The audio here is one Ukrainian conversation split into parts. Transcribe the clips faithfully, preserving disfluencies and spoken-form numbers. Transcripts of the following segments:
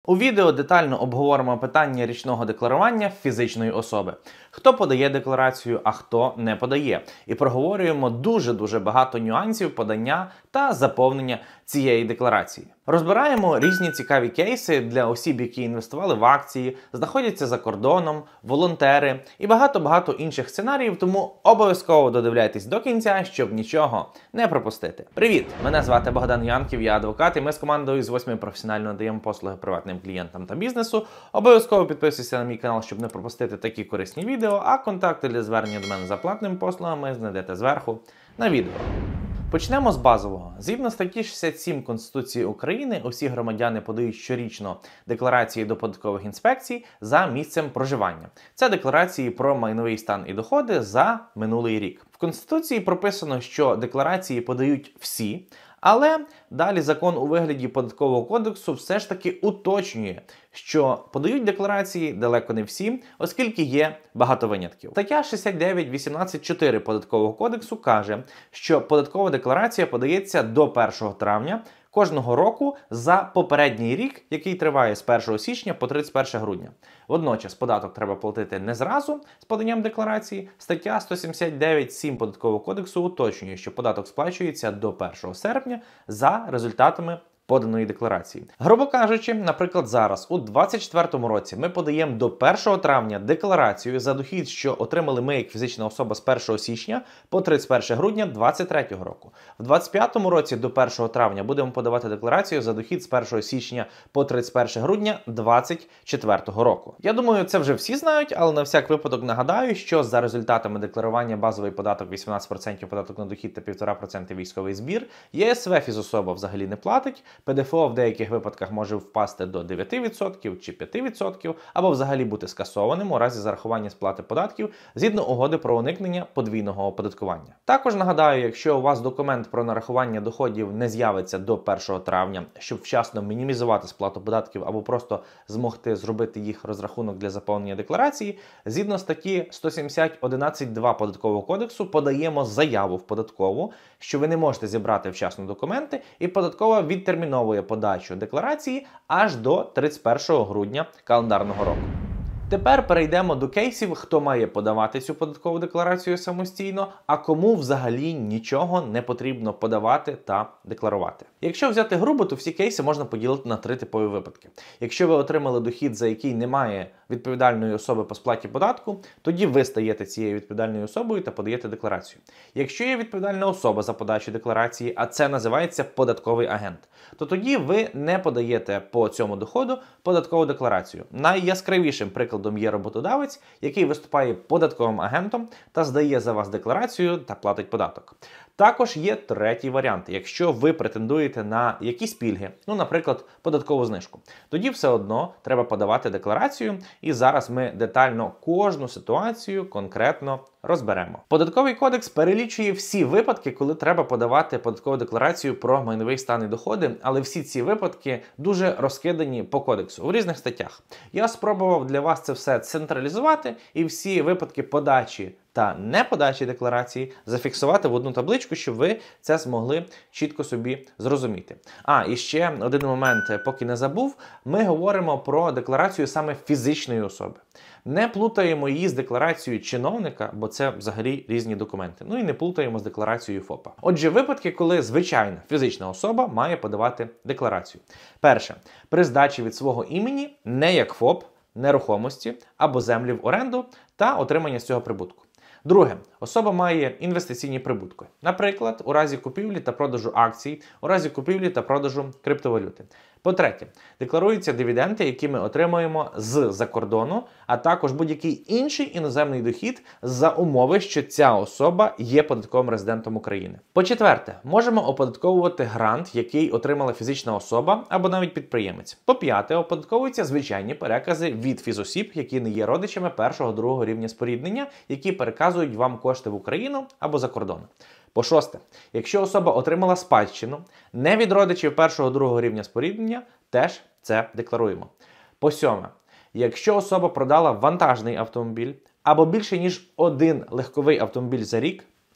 У відео детально обговоримо питання річного декларування фізичної особи. Хто подає декларацію, а хто не подає. І проговорюємо дуже-дуже багато нюансів подання та заповнення цієї декларації. Розбираємо різні цікаві кейси для осіб, які інвестували в акції, знаходяться за кордоном, волонтери і багато-багато інших сценаріїв, тому обов'язково додивляйтесь до кінця, щоб нічого не пропустити. Привіт! Мене звати Богдан Янків, я адвокат, і ми з командою з восьми професіонально надаємо послуги приватним клієнтам та бізнесу. Обов'язково підписуйся на мій канал, щоб не пропустити такі корисні відео, а контакти для звернення до мене за платними послугами знайдете зверху на відео. Почнемо з базового. Згідно статті шістдесят сім Конституції України, усі громадяни подають щорічно декларації до податкових інспекцій за місцем проживання. Це декларації про майновий стан і доходи за минулий рік. В Конституції прописано, що декларації подають всі, але далі закон у вигляді Податкового кодексу все ж таки уточнює, що подають декларації далеко не всі, оскільки є багато винятків. Стаття шістдесят дев'ять вісімнадцять чотири Податкового кодексу каже, що податкова декларація подається до першого травня кожного року за попередній рік, який триває з першого січня по тридцять перше грудня. Водночас податок треба платити не зразу з поданням декларації. Стаття сто сімдесят дев'ять сім Податкового кодексу уточнює, що податок сплачується до першого серпня за результатами поданої декларації. Грубо кажучи, наприклад, зараз, у двадцять четвертому році, ми подаємо до першого травня декларацію за дохід, що отримали ми як фізична особа з першого січня по тридцять перше грудня двадцять третього року. В двадцять п'ятому році до першого травня будемо подавати декларацію за дохід з першого січня по тридцять перше грудня двадцять четвертого року. Я думаю, це вже всі знають, але на всяк випадок нагадаю, що за результатами декларування базовий податок вісімнадцять відсотків, податок на дохід та півтора відсотка військовий збір, ЄСВ фізособа взагалі не платить, ПДФО в деяких випадках може впасти до дев'яти відсотків чи п'яти відсотків, або взагалі бути скасованим у разі зарахування сплати податків згідно угоди про уникнення подвійного оподаткування. Також нагадаю, якщо у вас документ про нарахування доходів не з'явиться до першого травня, щоб вчасно мінімізувати сплату податків або просто змогти зробити їх розрахунок для заповнення декларації, згідно статті сто сімдесят одинадцять два Податкового кодексу подаємо заяву в податкову, що ви не можете зібрати вчасно документи, і податкова відтерміновує подачу декларації аж до тридцять першого грудня календарного року. Тепер перейдемо до кейсів, хто має подавати цю податкову декларацію самостійно, а кому взагалі нічого не потрібно подавати та декларувати. Якщо взяти грубо, то всі кейси можна поділити на три типові випадки. Якщо ви отримали дохід, за який немає відповідальної особи по сплаті податку, тоді ви стаєте цією відповідальною особою та подаєте декларацію. Якщо є відповідальна особа за подачу декларації, а це називається податковий агент, то тоді ви не подаєте по цьому доходу податкову декларацію. Найяскравішим прикладом є роботодавець, який виступає податковим агентом та здає за вас декларацію та платить податок. Також є третій варіант. Якщо ви претендуєте на якісь пільги, ну, наприклад, податкову знижку, тоді все одно треба подавати декларацію, і зараз ми детально кожну ситуацію конкретно розберемо. Податковий кодекс перелічує всі випадки, коли треба подавати податкову декларацію про майновий стан і доходи, але всі ці випадки дуже розкидані по кодексу у різних статтях. Я спробував для вас це все централізувати і всі випадки подачі та неподачі декларації зафіксувати в одну табличку, щоб ви це змогли чітко собі зрозуміти. А, і ще один момент, поки не забув, ми говоримо про декларацію саме фізичної особи. Не плутаємо її з декларацією чиновника, бо це взагалі різні документи. Ну і не плутаємо з декларацією ФОПа. Отже, випадки, коли звичайна фізична особа має подавати декларацію. Перше. При здачі від свого імені не як ФОП, нерухомості або землі в оренду та отримання з цього прибутку. Друге. Особа має інвестиційні прибутки. Наприклад, у разі купівлі та продажу акцій, у разі купівлі та продажу криптовалюти. По-третє, декларуються дивіденди, які ми отримуємо з-за кордону, а також будь-який інший іноземний дохід за умови, що ця особа є податковим резидентом України. По-четверте, можемо оподатковувати грант, який отримала фізична особа або навіть підприємець. По-п'яте, оподатковуються звичайні перекази від фізосіб, які не є родичами першого-другого рівня споріднення, які переказують вам кошти в Україну або за кордон. По-шосте, якщо особа отримала спадщину не від родичів першого-другого рівня споріднення, теж це декларуємо. По-сьоме, якщо особа продала вантажний автомобіль або більше ніж один легковий автомобіль за рік,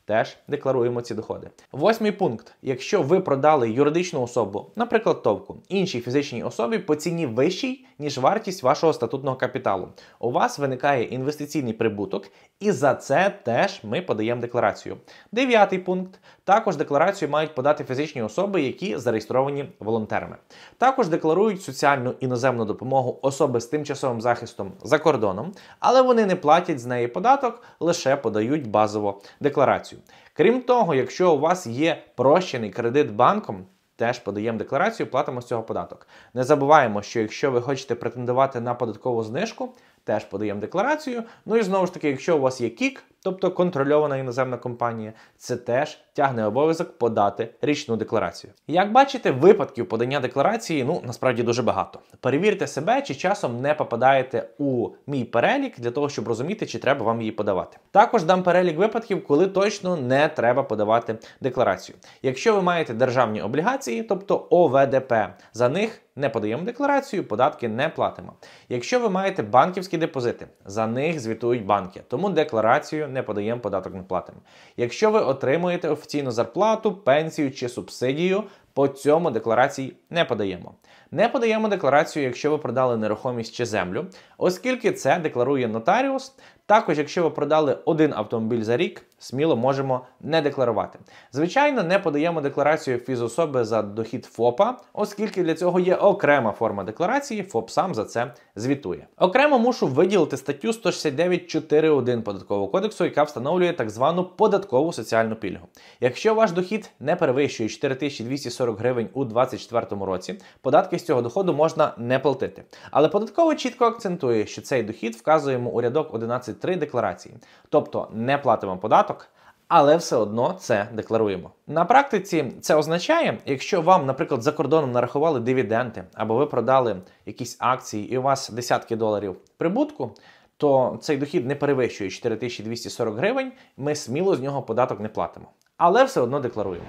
теж декларуємо ці доходи. Восьмий пункт. Якщо ви продали юридичну особу, наприклад, товку, іншій фізичній особі по ціні вищій, ніж вартість вашого статутного капіталу, у вас виникає інвестиційний прибуток, і за це теж ми подаємо декларацію. Дев'ятий пункт. Також декларацію мають подати фізичні особи, які зареєстровані волонтерами. Також декларують соціальну іноземну допомогу особи з тимчасовим захистом за кордоном, але вони не платять з неї податок, лише подають базову декларацію. Крім того, якщо у вас є прощений кредит банком, теж подаємо декларацію, платимо з цього податок. Не забуваємо, що якщо ви хочете претендувати на податкову знижку, теж подаємо декларацію. Ну і знову ж таки, якщо у вас є КІК, тобто контрольована іноземна компанія, це теж тягне обов'язок подати річну декларацію. Як бачите, випадків подання декларації, ну, насправді дуже багато. Перевірте себе, чи часом не попадаєте у мій перелік, для того, щоб розуміти, чи треба вам її подавати. Також дам перелік випадків, коли точно не треба подавати декларацію. Якщо ви маєте державні облігації, тобто О В Д П, за них не подаємо декларацію, податки не платимо. Якщо ви маєте банківські депозити, за них звітують банки, тому декларацію не подаємо, податок не платимо. Якщо ви отримуєте офіційну зарплату, пенсію чи субсидію, по цьому декларації не подаємо. Не подаємо декларацію, якщо ви продали нерухомість чи землю, оскільки це декларує нотаріус. Також, якщо ви продали один автомобіль за рік, сміло можемо не декларувати. Звичайно, не подаємо декларацію фізособи за дохід ФОПа, оскільки для цього є окрема форма декларації, ФОП сам за це звітує. Окремо мушу виділити статтю сто шістдесят дев'ять чотири один Податкового кодексу, яка встановлює так звану податкову соціальну пільгу. Якщо ваш дохід не перевищує чотири тисячі двісті сорок гривень у двадцять четвертому році, податки з цього доходу можна не платити. Але податково чітко акцентує, що цей дохід вказуємо у рядок одинадцять три декларації. Тобто не платимо податок, але все одно це декларуємо. На практиці це означає, якщо вам, наприклад, за кордоном нарахували дивіденди, або ви продали якісь акції і у вас десятки доларів прибутку, то цей дохід не перевищує чотири тисячі двісті сорок гривень, ми сміло з нього податок не платимо. Але все одно декларуємо.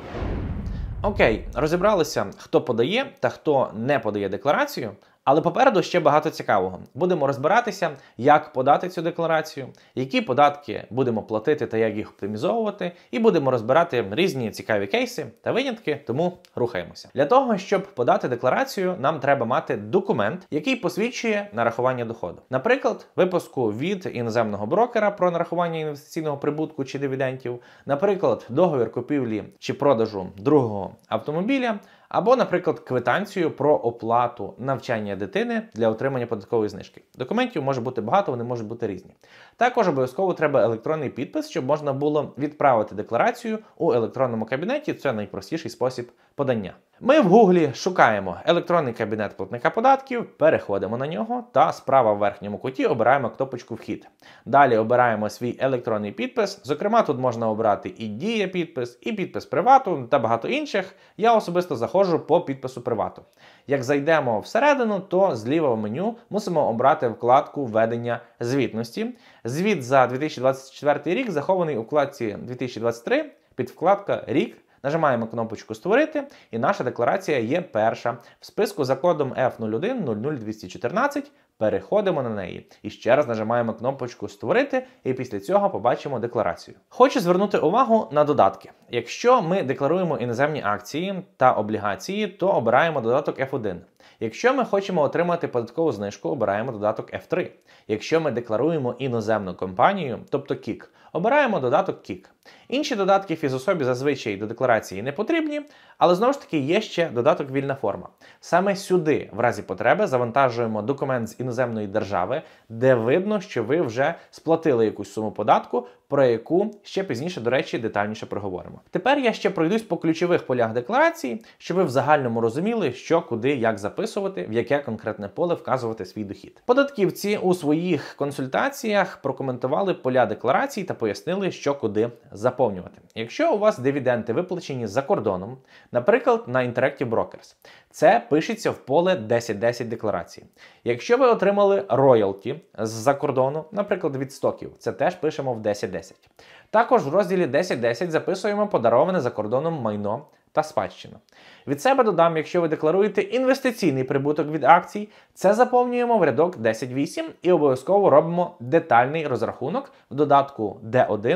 Окей, розібралися, хто подає та хто не подає декларацію, але попереду ще багато цікавого. Будемо розбиратися, як подати цю декларацію, які податки будемо платити та як їх оптимізовувати, і будемо розбирати різні цікаві кейси та винятки, тому рухаємося. Для того, щоб подати декларацію, нам треба мати документ, який посвідчує нарахування доходу. Наприклад, випуску від іноземного брокера про нарахування інвестиційного прибутку чи дивідендів, наприклад, договір купівлі чи продажу другого автомобіля, або, наприклад, квитанцію про оплату навчання дитини для отримання податкової знижки. Документів може бути багато, вони можуть бути різні. Також обов'язково треба електронний підпис, щоб можна було відправити декларацію у електронному кабінеті. Це найпростіший спосіб подання. Ми в Гуглі шукаємо електронний кабінет платника податків, переходимо на нього та справа в верхньому куті обираємо кнопочку «Вхід». Далі обираємо свій електронний підпис. Зокрема, тут можна обрати і «Дія підпис», і підпис привату та багато інших. Я особисто заходжу по підпису привату. Як зайдемо всередину, то зліва в меню мусимо обрати вкладку «Введення звітності». Звіт за дві тисячі двадцять четвертий рік захований у вкладці дві тисячі двадцять три, підвкладка «Рік». Нажимаємо кнопочку «Створити» і наша декларація є перша. В списку за кодом Ф нуль один нуль нуль двісті чотирнадцять переходимо на неї. І ще раз нажимаємо кнопочку «Створити» і після цього побачимо декларацію. Хочу звернути увагу на додатки. Якщо ми декларуємо іноземні акції та облігації, то обираємо додаток Ф один. Якщо ми хочемо отримати податкову знижку, обираємо додаток Ф три. Якщо ми декларуємо іноземну компанію, тобто КІК, обираємо додаток КІК. Інші додатки фізособі зазвичай до декларації не потрібні, але знову ж таки є ще додаток «Вільна форма». Саме сюди, в разі потреби, завантажуємо документ з іноземної держави, де видно, що ви вже сплатили якусь суму податку, про яку ще пізніше, до речі, детальніше проговоримо. Тепер я ще пройдусь по ключових полях декларації, щоб ви в загальному розуміли, що, куди, як записувати, в яке конкретне поле вказувати свій дохід. Податківці у своїх консультаціях прокоментували поля декларації та пояснили, що куди заповнювати. Якщо у вас дивіденди виплачені за кордоном, наприклад, на Interactive Brokers, це пишеться в поле десять десять декларації. Якщо ви отримали роялті з-за кордону, наприклад, від стоків, це теж пишемо в десять десять. Також в розділі десять десять записуємо подароване за кордоном майно та спадщину. Від себе додам, якщо ви декларуєте інвестиційний прибуток від акцій, це заповнюємо в рядок десять вісім і обов'язково робимо детальний розрахунок в додатку Д один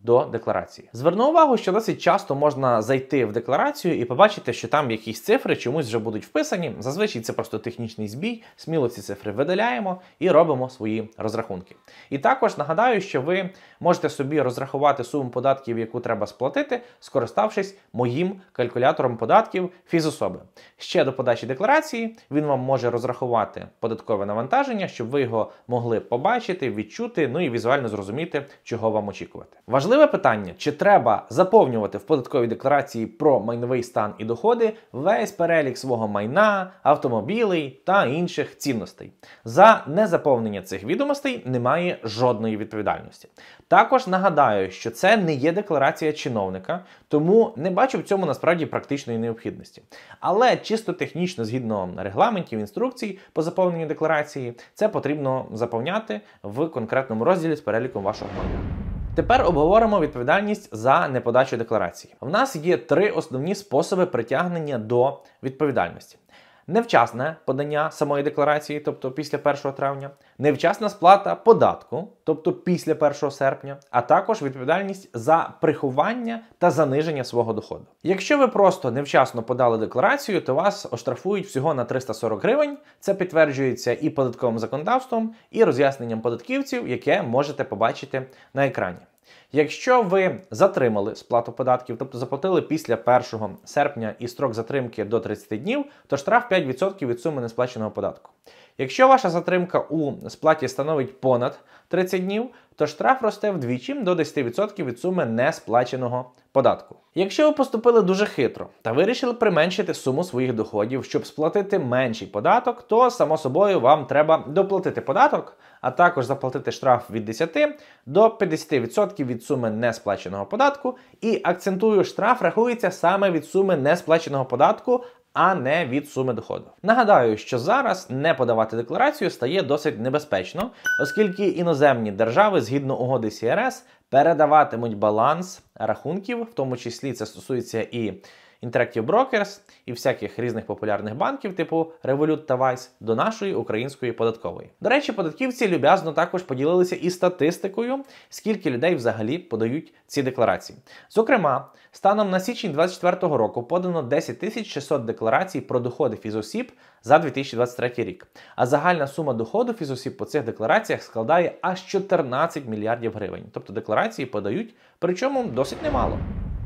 до декларації. Зверну увагу, що досить часто можна зайти в декларацію і побачити, що там якісь цифри чомусь вже будуть вписані. Зазвичай це просто технічний збій, сміло ці цифри видаляємо і робимо свої розрахунки. І також нагадаю, що ви можете собі розрахувати суму податків, яку треба сплатити, скориставшись моїм калькулятором податків фізособи. Ще до подачі декларації він вам може розрахувати податкове навантаження, щоб ви його могли побачити, відчути, ну і візуально зрозуміти, чого вам очікувати. Важливе питання, чи треба заповнювати в податковій декларації про майновий стан і доходи весь перелік свого майна, автомобілей та інших цінностей. За незаповнення цих відомостей немає жодної відповідальності. Також нагадаю, що це не є декларація чиновника, тому не бачу в цьому насправді практичної необхідності. Але чисто технічно, згідно регламентів, інструкцій по заповненню декларації, це потрібно заповняти в конкретному розділі з переліком вашого майна. Тепер обговоримо відповідальність за неподачу декларації. В нас є три основні способи притягнення до відповідальності. Невчасне подання самої декларації, тобто після першого травня, невчасна сплата податку, тобто після першого серпня, а також відповідальність за приховання та заниження свого доходу. Якщо ви просто невчасно подали декларацію, то вас оштрафують всього на триста сорок гривень. Це підтверджується і податковим законодавством, і роз'ясненням податківців, яке можете побачити на екрані. Якщо ви затримали сплату податків, тобто заплатили після першого серпня і строк затримки до тридцяти днів, то штраф п'ять відсотків від суми несплаченого податку. Якщо ваша затримка у сплаті становить понад тридцять днів, то штраф росте вдвічі до десяти відсотків від суми несплаченого податку. Якщо ви поступили дуже хитро та вирішили применшити суму своїх доходів, щоб сплатити менший податок, то, само собою, вам треба доплатити податок, а також заплатити штраф від десяти до п'ятдесяти відсотків від суми несплаченого податку. І, акцентую, штраф рахується саме від суми несплаченого податку, а не від суми доходу. Нагадаю, що зараз не подавати декларацію стає досить небезпечно, оскільки іноземні держави, згідно угоди Сі Ар Ес, передаватимуть баланс рахунків, в тому числі це стосується і Interactive Brokers, і всяких різних популярних банків типу Revolut та Wise, до нашої української податкової. До речі, податківці люб'язно також поділилися і статистикою, скільки людей взагалі подають ці декларації. Зокрема, станом на січень двадцять четвертого року подано десять тисяч шістсот декларацій про доходи фізосіб за дві тисячі двадцять третій рік. А загальна сума доходу фізосіб по цих деклараціях складає аж чотирнадцять мільярдів гривень. Тобто декларації подають, причому досить немало.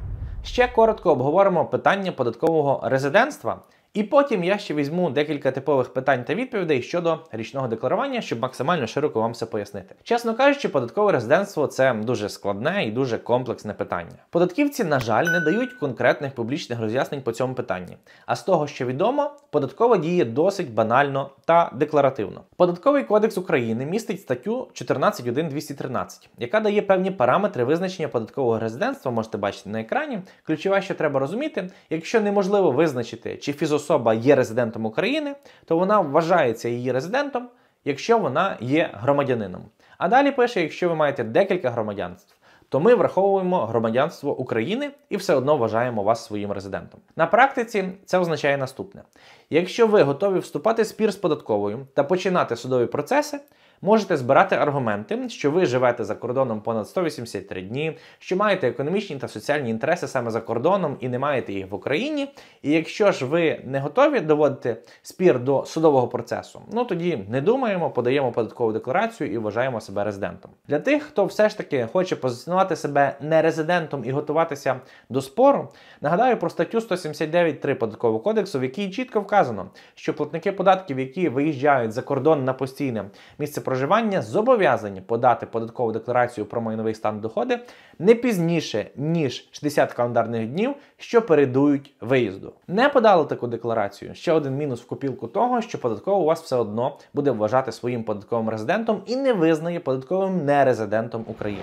Ще коротко обговоримо питання податкового резидентства, і потім я ще візьму декілька типових питань та відповідей щодо річного декларування, щоб максимально широко вам все пояснити. Чесно кажучи, податкове резидентство – це дуже складне і дуже комплексне питання. Податківці, на жаль, не дають конкретних публічних роз'яснень по цьому питанні. А з того, що відомо, податкова діє досить банально та декларативно. Податковий кодекс України містить статтю чотирнадцять точка один двісті тринадцять, яка дає певні параметри визначення податкового резидентства, можете бачити на екрані. Ключове, що треба розуміти, якщо неможливо визначити, чи фізособа особа є резидентом України, то вона вважається її резидентом, якщо вона є громадянином. А далі пише, якщо ви маєте декілька громадянств, то ми враховуємо громадянство України і все одно вважаємо вас своїм резидентом. На практиці це означає наступне. Якщо ви готові вступати в спір з податковою та починати судові процеси, можете збирати аргументи, що ви живете за кордоном понад сто вісімдесят три дні, що маєте економічні та соціальні інтереси саме за кордоном і не маєте їх в Україні. І якщо ж ви не готові доводити спір до судового процесу, ну тоді не думаємо, подаємо податкову декларацію і вважаємо себе резидентом. Для тих, хто все ж таки хоче позиціонувати себе не резидентом і готуватися до спору, нагадаю про статтю сто сімдесят дев'ять три Податкового кодексу, в якій чітко вказано, що платники податків, які виїжджають за кордон на постійне місце проживання, зобов'язані подати податкову декларацію про майновий стан доходи не пізніше, ніж шістдесят календарних днів, що передують виїзду. Не подали таку декларацію – ще один мінус в копілку того, що податкова у вас все одно буде вважати своїм податковим резидентом і не визнає податковим нерезидентом України.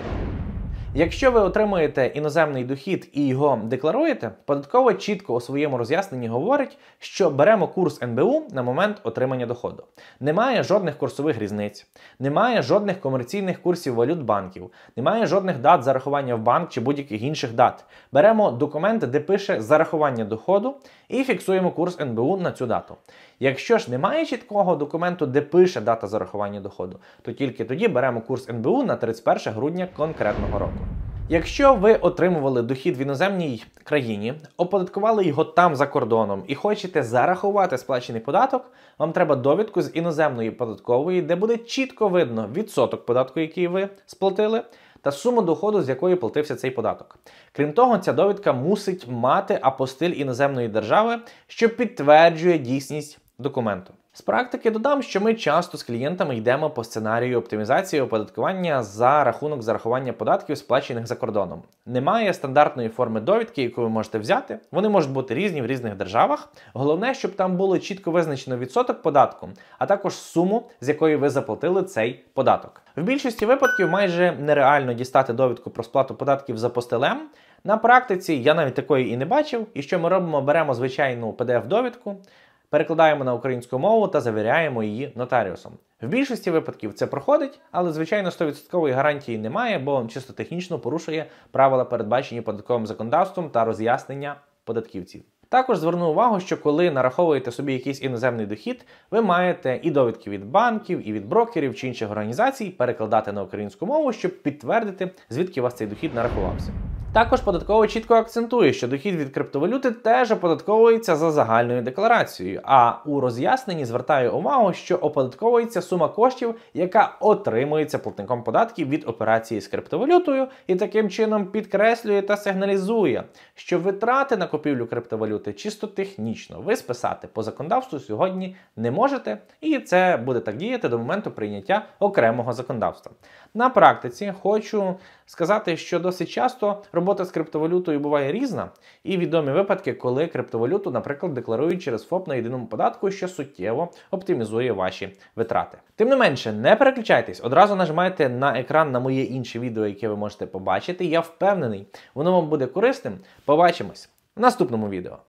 Якщо ви отримуєте іноземний дохід і його декларуєте, податкова чітко у своєму роз'ясненні говорить, що беремо курс ен бе у на момент отримання доходу. Немає жодних курсових різниць, немає жодних комерційних курсів валют банків, немає жодних дат зарахування в банк чи будь-яких інших дат. Беремо документ, де пише зарахування доходу і фіксуємо курс ен бе у на цю дату. Якщо ж немає чіткого документу, де пише дата зарахування доходу, то тільки тоді беремо курс ен бе у на тридцять перше грудня конкретного року. Якщо ви отримували дохід в іноземній країні, оподаткували його там за кордоном і хочете зарахувати сплачений податок, вам треба довідку з іноземної податкової, де буде чітко видно відсоток податку, який ви сплатили, та суму доходу, з якої платився цей податок. Крім того, ця довідка мусить мати апостиль іноземної держави, що підтверджує дійсність документу. З практики додам, що ми часто з клієнтами йдемо по сценарію оптимізації оподаткування за рахунок зарахування податків, сплачених за кордоном. Немає стандартної форми довідки, яку ви можете взяти. Вони можуть бути різні в різних державах. Головне, щоб там було чітко визначено відсоток податку, а також суму, з якої ви заплатили цей податок. В більшості випадків майже нереально дістати довідку про сплату податків за апостилем. На практиці я навіть такої і не бачив. І що ми робимо? Беремо звичайну пі ді еф-довідку, перекладаємо на українську мову та завіряємо її нотаріусом. В більшості випадків це проходить, але, звичайно, сто відсотків гарантії немає, бо чисто технічно порушує правила, передбачені податковим законодавством та роз'яснення податківців. Також зверну увагу, що коли нараховуєте собі якийсь іноземний дохід, ви маєте і довідки від банків, і від брокерів чи інших організацій перекладати на українську мову, щоб підтвердити, звідки у вас цей дохід нарахувався. Також податково чітко акцентує, що дохід від криптовалюти теж оподатковується за загальною декларацією, а у роз'ясненні звертаю увагу, що оподатковується сума коштів, яка отримується платником податків від операції з криптовалютою, і таким чином підкреслює та сигналізує, що витрати на купівлю криптовалюти чисто технічно ви списати по законодавству сьогодні не можете, і це буде так діяти до моменту прийняття окремого законодавства. На практиці хочу сказати, що досить часто робота з криптовалютою буває різна, і відомі випадки, коли криптовалюту, наприклад, декларують через ФОП на єдиному податку, що суттєво оптимізує ваші витрати. Тим не менше, не переключайтесь, одразу нажимайте на екран на моє інше відео, яке ви можете побачити. Я впевнений, воно вам буде корисним. Побачимось в наступному відео.